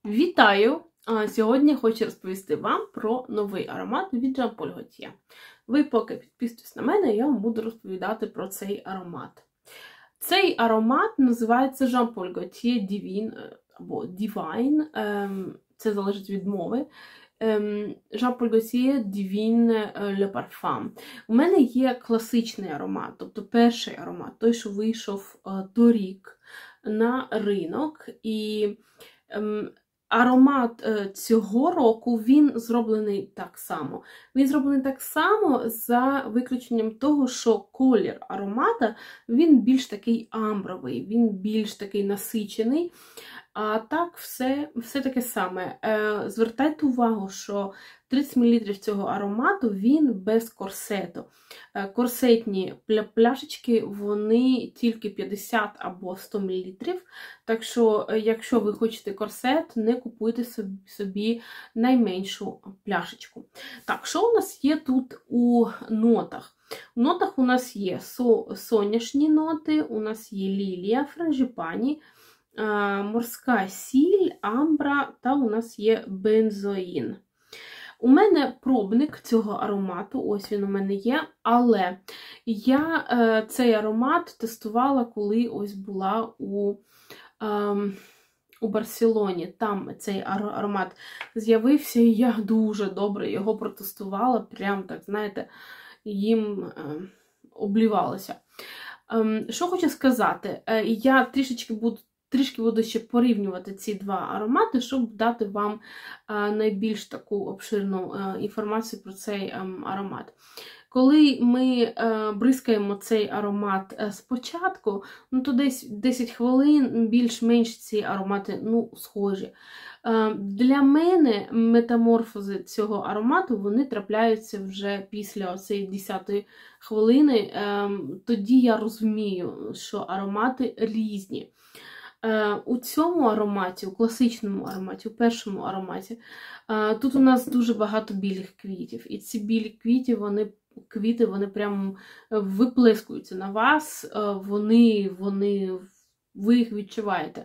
Вітаю! Сьогодні хочу розповісти вам про новий аромат від Jean Paul Gaultier. Ви поки підписуйтесь на мене, я вам буду розповідати про цей аромат. Цей аромат називається Jean Paul Gaultier Divine або Divine, це залежить від мови. Jean Paul Gaultier Divine Le Parfum. У мене є класичний аромат, тобто перший аромат, той, що вийшов торік на ринок. І аромат цього року, він зроблений так само. Він зроблений так само за виключенням того, що колір аромата, він більш такий амбровий, він більш такий насичений. А так, все таке саме. Звертайте увагу, що 30 мл цього аромату, він без корсету. Корсетні пляшечки, вони тільки 50 або 100 мл. Так що, якщо ви хочете корсет, не купуйте собі найменшу пляшечку. Так, що у нас є тут у нотах? У нотах у нас є соняшні ноти, у нас є лілія, франгіпані, морська сіль, амбра та у нас є бензоїн. У мене пробник цього аромату, ось він у мене є, але я цей аромат тестувала, коли ось була у Барселоні. Там цей аромат з'явився, і я дуже добре його протестувала, прям так, знаєте, їм облівалася. Що хочу сказати, я трішки буду ще порівнювати ці два аромати, щоб дати вам найбільш таку обширну інформацію про цей аромат. Коли ми бризкаємо цей аромат спочатку, то десь 10 хвилин більш-менш ці аромати схожі. Для мене метаморфози цього аромату, вони трапляються вже після оцеї 10-ї хвилини. Тоді я розумію, що аромати різні. У цьому ароматі, у класичному ароматі, у першому ароматі, тут у нас дуже багато білих квітів. І ці білі квіти, вони прямо виплескуються на вас, ви їх відчуваєте.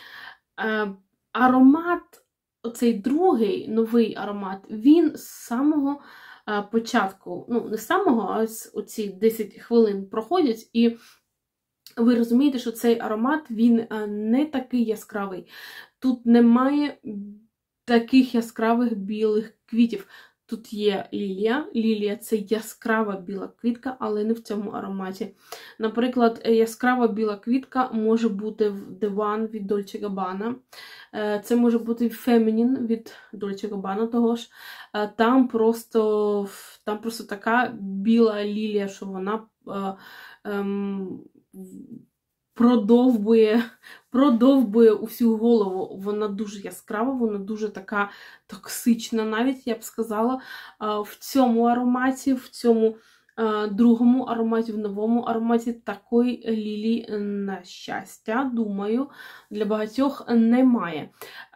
Аромат, оцей другий, новий аромат, він з самого початку, не з самого, а ось оці 10 хвилин проходять, і ви розумієте, що цей аромат, він не такий яскравий. Тут немає таких яскравих білих квітів. Тут є лілія. Лілія – це яскрава біла квітка, але не в цьому ароматі. Наприклад, яскрава біла квітка може бути в The One від Dolce Gabbana. Це може бути Feminine від Dolce Gabbana того ж. Там просто така біла лілія, що вона продовбує усю голову. Вона дуже яскрава, вона дуже така токсична, навіть, я б сказала, в цьому ароматі, в цьому другому ароматі, в новому ароматі такої лілії, на щастя, думаю, для багатьох немає.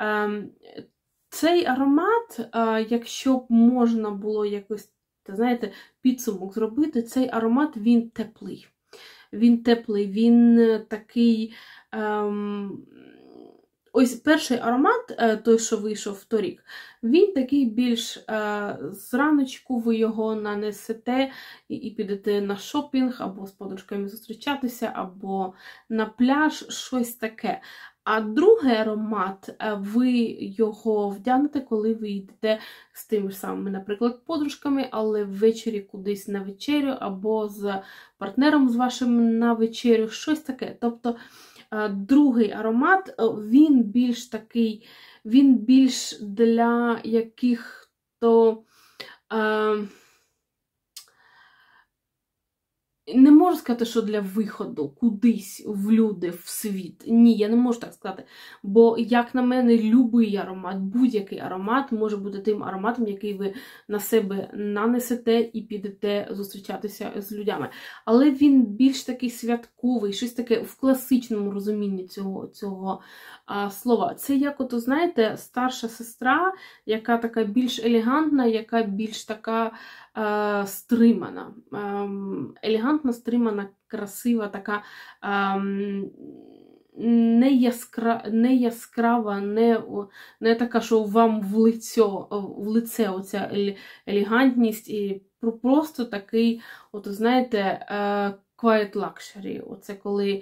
Цей аромат, якщо б можна було якось, знаєте, підсумок зробити, цей аромат, він теплий. Він теплий, він такий... Ось перший аромат, той, що вийшов торік, він такий більш зраночку ви його нанесете і підете на шопінг, або з подружками зустрічатися, або на пляж, щось таке. А другий аромат, ви його вдягнете, коли ви йдете з тими самими, наприклад, подружками, але ввечері кудись на вечерю, або з партнером з вашим на вечерю, щось таке. Тобто, другий аромат, він більш такий, він більш для яких-то... Не можу сказати, що для виходу кудись в люди, в світ. Ні, я не можу так сказати. Бо, як на мене, любий аромат, будь-який аромат може бути тим ароматом, який ви на себе нанесете і підете зустрічатися з людьми. Але він більш такий святковий, щось таке в класичному розумінні цього слова. Це як, от, знаєте, старша сестра, яка така більш елегантна, яка більш така стримана. Елегантна, стримана, красива, така не яскрава, не така, що вам в лице оця елегантність, і просто такий, от знаєте, quiet luxury. Оце коли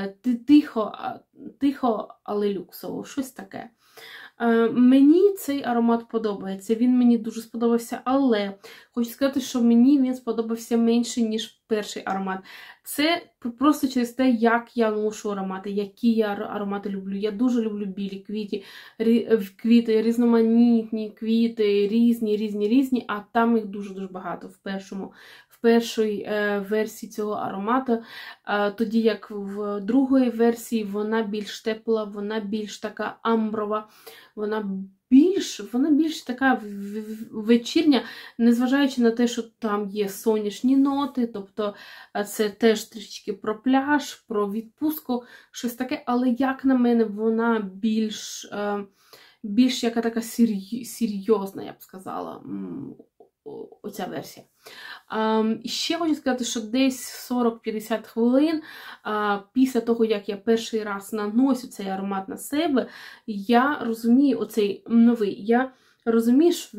тихо, але люксово, щось таке. Мені цей аромат подобається, він мені дуже сподобався, але хочу сказати, що мені він сподобався менше, ніж перший аромат. Це просто через те, як я ношу аромати, які я аромати люблю. Я дуже люблю білі квіти, різноманітні квіти, різні, а там їх дуже-дуже багато в першій версії цього аромату, тоді як в другої версії вона більш тепла, вона більш така амброва, вона більш така вечірня, незважаючи на те, що там є сонячні ноти, тобто це теж трішечки про пляж, про відпустку, щось таке, але, як на мене, вона більш яка така серйозна, я б сказала, оця версія. Ще хочу сказати, що десь 40-50 хвилин після того, як я перший раз наношу цей аромат на себе, я розумію, оцей новий, я розумію, що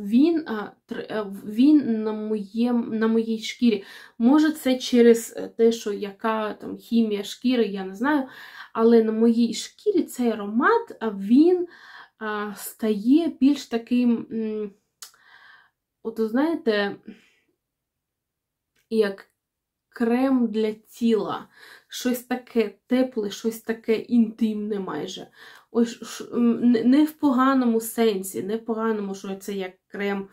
він на моїй шкірі. Може, це через те, що яка там хімія шкіри, я не знаю, але на моїй шкірі цей аромат, він стає більш таким, от знаєте, як крем для тіла. Щось таке тепле, щось таке інтимне майже. Ось, не в поганому сенсі, не в поганому, що це як крем,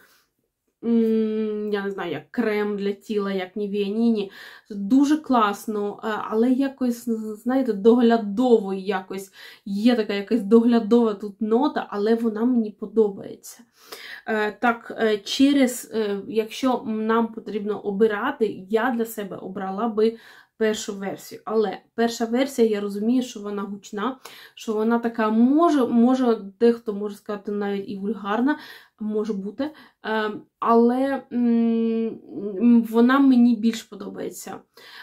я не знаю, як крем для тіла, як Nivea Nini. Дуже класно, але якось, знаєте, доглядово якось. Є така якась доглядова тут нота, але вона мені подобається. Так, якщо нам потрібно обирати, я для себе обрала би першу версію. Але перша версія, я розумію, що вона гучна, що вона така, може дехто може сказати навіть і вульгарна, може бути, але вона мені більш подобається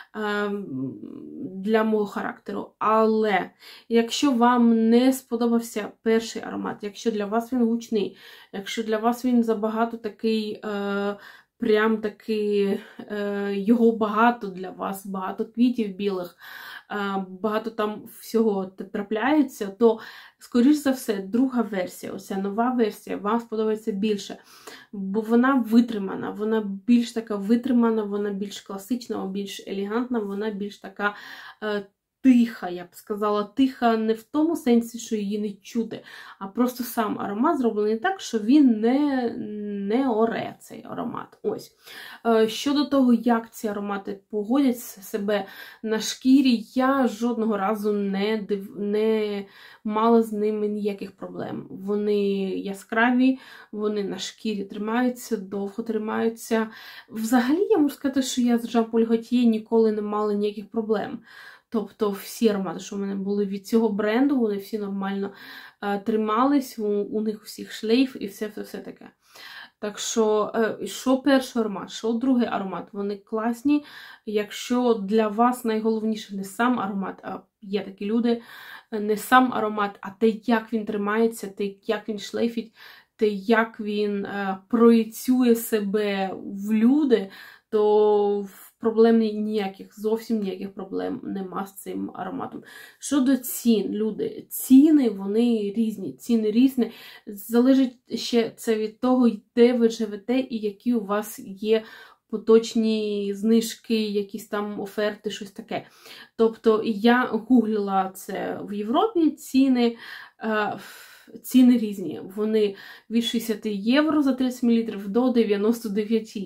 для мого характеру. Але якщо вам не сподобався перший аромат, якщо для вас він гучний, якщо для вас він забагато такий, прям таки, його багато для вас, багато квітів білих, багато там всього трапляється, то, скоріш за все, друга версія, оця нова версія, вам сподобається більше. Бо вона витримана, вона більш така витримана, вона більш класична, більш елегантна, вона більш така тиха, я б сказала. Тиха не в тому сенсі, що її не чути, а просто сам аромат зроблений так, що він не оре, цей аромат. Ось. Щодо того, як ці аромати погодять себе на шкірі, я жодного разу не мала з ними ніяких проблем. Вони яскраві, вони на шкірі тримаються, довго тримаються. Взагалі, я можу сказати, що я з Jean Paul Gaultier ніколи не мала ніяких проблем. Тобто всі аромати, що в мене були від цього бренду, вони всі нормально тримались, у них усіх шлейф і все таке. Так що перший аромат, що другий аромат, вони класні. Якщо для вас найголовніше не сам аромат, а є такі люди, не сам аромат, а те, як він тримається, те, як він шлейфить, те, як він проєцює себе в люди, то проблем ніяких, зовсім ніяких проблем нема з цим ароматом. Щодо цін, люди, ціни, вони різні, залежить ще це від того, де ви живете і які у вас є поточні знижки, якісь там оферти, щось таке. Тобто я гуглила це в Європі, ціни різні. Вони від 60 євро за 30 мл до 99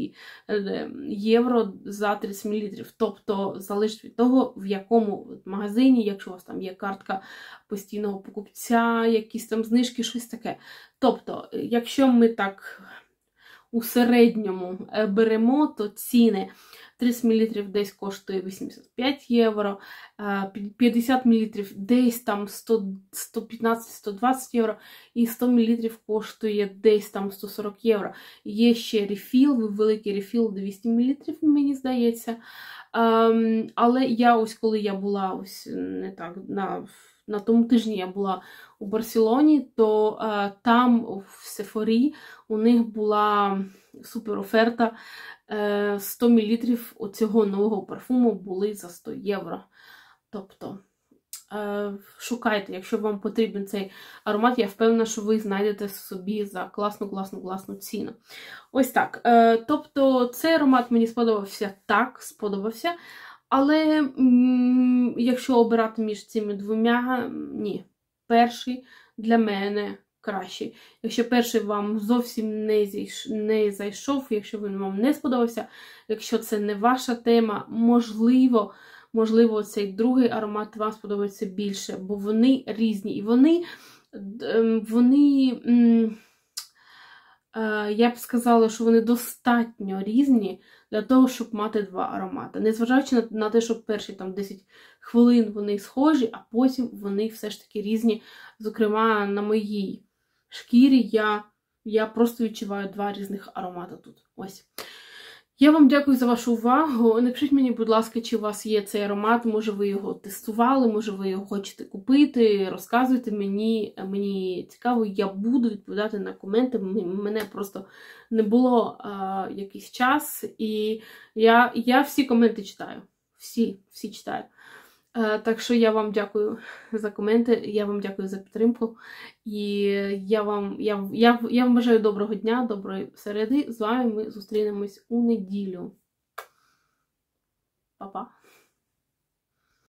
євро за 30 мл. Тобто залежить від того, в якому магазині, якщо у вас там є картка постійного покупця, якісь там знижки, щось таке. Тобто, якщо ми так у середньому беремо, то ціни 30 мл десь коштує 85 євро, 50 мл десь там 115-120 євро, і 100 мл коштує десь там 140 євро. Є ще рефіл, великий рефіл 200 мл, мені здається. Але я ось, коли я була ось не так на тому тижні я була у Барселоні, то там в Сефорі у них була супер оферта. 100 мл оцього нового парфуму були за 100 євро. Тобто, шукайте, якщо вам потрібен цей аромат, я впевнена, що ви знайдете собі за класну ціну. Ось так. Тобто, цей аромат мені сподобався, так, сподобався. Але якщо обирати між цими двома, ні. Перший для мене кращий. Якщо перший вам зовсім не зайшов, якщо він вам не сподобався, якщо це не ваша тема, можливо, цей другий аромат вам сподобається більше, бо вони різні. І я б сказала, що вони достатньо різні для того, щоб мати два аромати. Незважаючи на те, що перші там 10 хвилин вони схожі, а потім вони все ж таки різні. Зокрема, на моїй шкірі я просто відчуваю два різних аромати тут. Ось. Я вам дякую за вашу увагу. Напишіть мені, будь ласка, чи у вас є цей аромат, може ви його тестували, може ви його хочете купити, розказуйте мені цікаво, я буду відповідати на коменти, мене просто не було якийсь час, і я всі коменти читаю, всі читаю. Так що я вам дякую за коменти, я вам дякую за підтримку, і я вам бажаю доброго дня, доброї середи. З вами ми зустрінемось у неділю. Па-па!